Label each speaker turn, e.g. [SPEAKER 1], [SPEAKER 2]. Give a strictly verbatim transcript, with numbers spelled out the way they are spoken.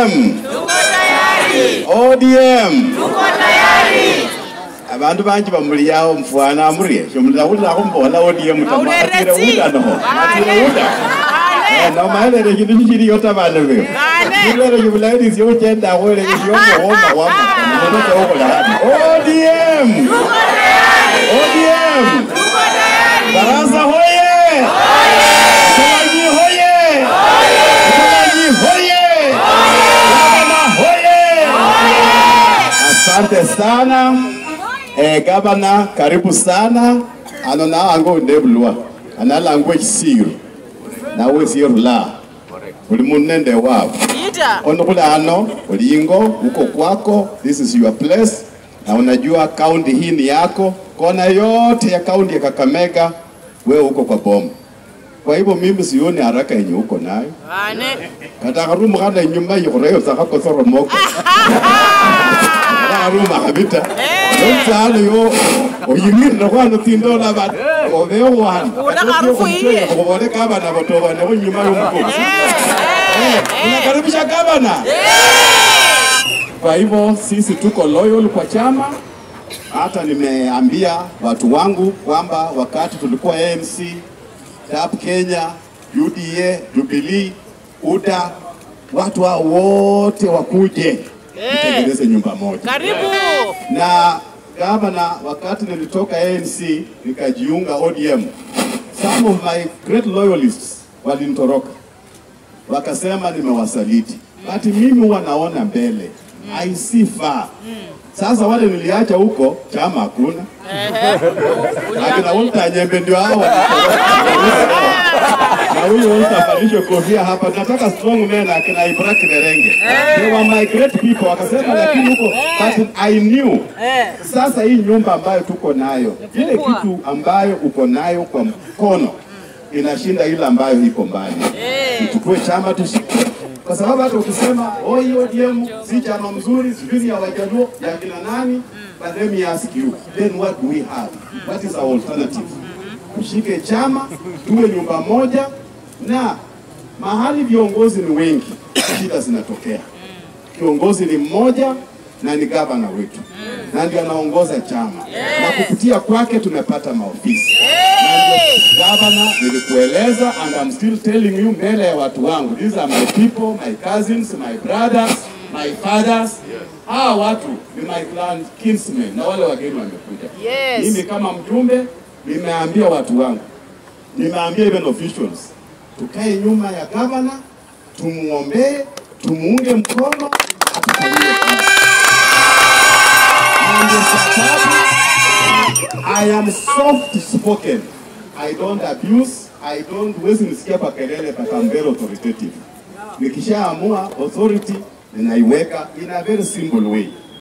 [SPEAKER 1] M.
[SPEAKER 2] Tuko tayari.
[SPEAKER 1] O D M.
[SPEAKER 2] Tuko tayari.
[SPEAKER 1] Abantu banji bamuli yao mfuana amurie. Shomula ula kumbola O D M tamatire uda no. Matire uda. Eh no maele re kitu chiri yota bale we. Ile re yubula ni sio chenda wele ni sio muomba wama. Ndio huko la. O D M.
[SPEAKER 2] Tuko tayari.
[SPEAKER 1] O D M.
[SPEAKER 2] Tuko tayari.
[SPEAKER 1] Baraza hoye.
[SPEAKER 2] Hoye.
[SPEAKER 1] Mkoaji hoye.
[SPEAKER 2] Hoye.
[SPEAKER 1] Mkoaji hoye. Gavana hoye. Asante sana. Eh, Gavana, karibu sana. Ano na ango ndebulwa. Anala ango Eshisiru. Na we Eshisiru la. Uli munende wao.
[SPEAKER 2] Ita.
[SPEAKER 1] Ono kula ano, ulingo, uko kwako. This is your place. Na unajua county hii ni yako. Kona yote ya county ya Kakamega, wewe uko kwa bomu. Kwa hivyo mimi sioni haraka yenye uko nayo.
[SPEAKER 2] Ane.
[SPEAKER 1] Kataka rumu kada nyumba yukureo saka kosoro moko. Kataka rumu habita. Nonsa hano yo. Oyimiri na kwa nutindo na bat. Oveo wan.
[SPEAKER 2] Una karufu iye.
[SPEAKER 1] Kubole kaba na botoba na nyumba yumuko. Eh, unakaribisha gavana. Kwa hivyo sisi tuko loyal kwa chama. Hata nimeambia watu wangu kwamba wakati tulikuwa A N C, T A P Kenya, U D A, Jubilee, U D A, watu hao wote wakuje tutengeneze nyumba moja.
[SPEAKER 2] Karibu.
[SPEAKER 1] Na gavana, wakati nilitoka A N C nikajiunga O D M, some of my great loyalists walinitoroka. Wakasema nimewasaliti. But mimi huwa naona mbele. I see far. Sasa wale niliacha huko chama hakuna. Akina Walter Nyembe ndio hao. Na huyo utafanyisha kofia hapa. Nataka strong men akina Ibrahim Berenge. They were my great people. Wakasema lakini huko but I knew. Sasa hii nyumba ambayo tuko nayo, ile kitu ambayo uko nayo kwa mkono inashinda ile ambayo iko mbali. Tuchukue chama tushike. Kwa sababu hata ukisema oh hiyo O D M si chama mzuri, sijui ya Wajaluo ya kina nani, but let me ask you, then what do we have? What is our alternative? Tushike chama, tuwe nyumba moja, na mahali viongozi ni wengi, shida zinatokea. Kiongozi ni mmoja na ni gavana wetu. Na ndio anaongoza chama. Na kupitia kwake tumepata maofisi. Gavana, nilikueleza and I'm still telling you mbele ya watu wangu. These are my people, my cousins, my brothers, my fathers. Hawa watu ni my clan kinsmen na wale wageni wamekuja.
[SPEAKER 2] Yes.
[SPEAKER 1] Mimi kama mjumbe nimeambia watu wangu. Nimeambia even officials. Tukae nyuma ya gavana, tumuombee, tumuunge mkono, atufanyie kazi. I am soft spoken. I don't abuse. I don't wezi nisikia pa kelele, but I'm very authoritative. Nikishaamua authority ninaiweka in a very simple way.